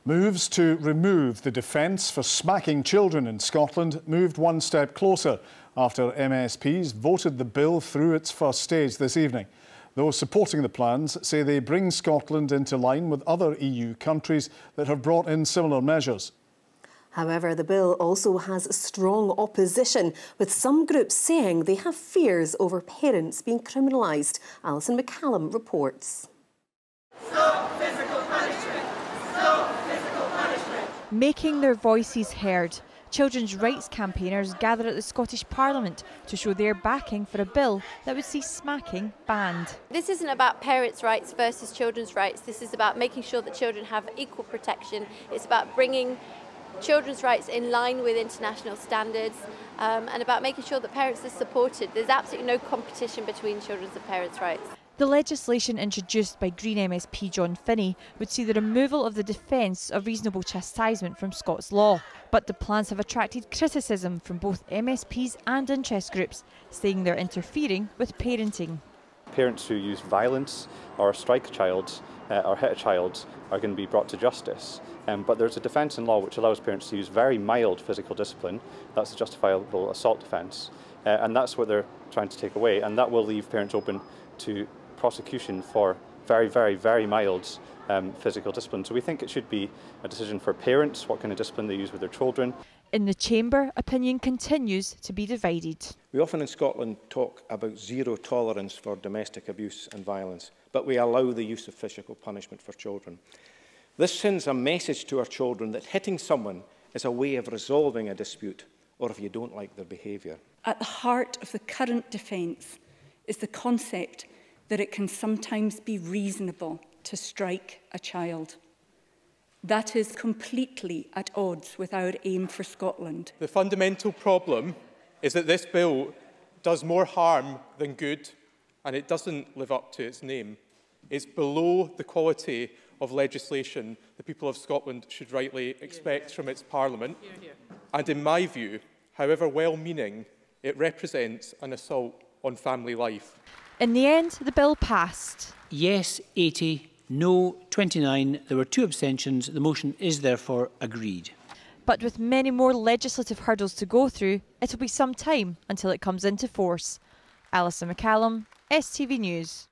Moves to remove the defence for smacking children in Scotland moved one step closer after MSPs voted the bill through its first stage this evening. Those supporting the plans say they bring Scotland into line with other EU countries that have brought in similar measures. However, the bill also has strong opposition, with some groups saying they have fears over parents being criminalised. Alison McCallum reports. Stop physical punishment! Stop physical punishment! Making their voices heard, children's rights campaigners gathered at the Scottish Parliament to show their backing for a bill that would see smacking banned. This isn't about parents' rights versus children's rights. This is about making sure that children have equal protection. It's about bringing children's rights in line with international standards and about making sure that parents are supported. There's absolutely no competition between children's and parents' rights. The legislation introduced by Green MSP John Finney would see the removal of the defence of reasonable chastisement from Scots law. But the plans have attracted criticism from both MSPs and interest groups, saying they're interfering with parenting. Parents who use violence or strike a child or hit a child are going to be brought to justice. But there's a defence in law which allows parents to use very mild physical discipline. That's the justifiable assault defence. And that's what they're trying to take away. And that will leave parents open to prosecution for very, very, very mild physical discipline. So we think it should be a decision for parents, what kind of discipline they use with their children. In the Chamber, opinion continues to be divided. We often in Scotland talk about zero tolerance for domestic abuse and violence, but we allow the use of physical punishment for children. This sends a message to our children that hitting someone is a way of resolving a dispute, or if you don't like their behaviour. At the heart of the current defence is the concept that it can sometimes be reasonable to strike a child. That is completely at odds with our aim for Scotland. The fundamental problem is that this bill does more harm than good, and it doesn't live up to its name. It's below the quality of legislation the people of Scotland should rightly expect from its Parliament. And in my view, however well-meaning, it represents an assault on family life. In the end, the bill passed. Yes, 80, no, 29. There were 2 abstentions. The motion is therefore agreed. But with many more legislative hurdles to go through, it'll be some time until it comes into force. Alison McCallum, STV News.